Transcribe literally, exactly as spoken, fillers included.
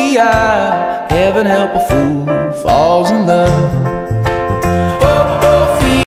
the eye. Heaven help a fool who falls in love.